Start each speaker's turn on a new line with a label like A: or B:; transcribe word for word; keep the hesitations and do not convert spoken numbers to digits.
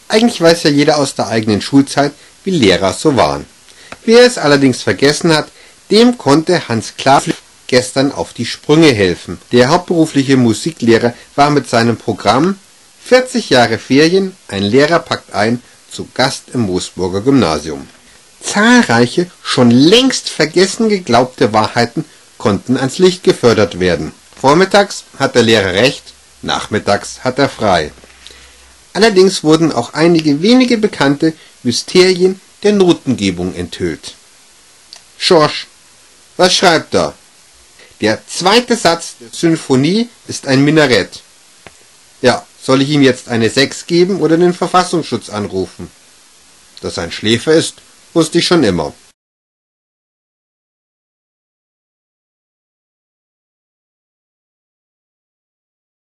A: Eigentlich weiß ja jeder aus der eigenen Schulzeit, wie Lehrer so waren. Wer es allerdings vergessen hat, dem konnte Hans Klaas gestern auf die Sprünge helfen. Der hauptberufliche Musiklehrer war mit seinem Programm vierzig Jahre Ferien, ein Lehrer packt ein, zu Gast im Moosburger Gymnasium. Zahlreiche, schon längst vergessen geglaubte Wahrheiten konnten ans Licht gefördert werden. Vormittags hat der Lehrer recht, nachmittags hat er frei. Allerdings wurden auch einige wenige bekannte Mysterien der Notengebung enthüllt. Schorsch, was schreibt er? Der zweite Satz der Sinfonie ist ein Minarett. Ja, soll ich ihm jetzt eine sechs geben oder den Verfassungsschutz anrufen? Dass er ein Schläfer ist, wusste ich schon immer.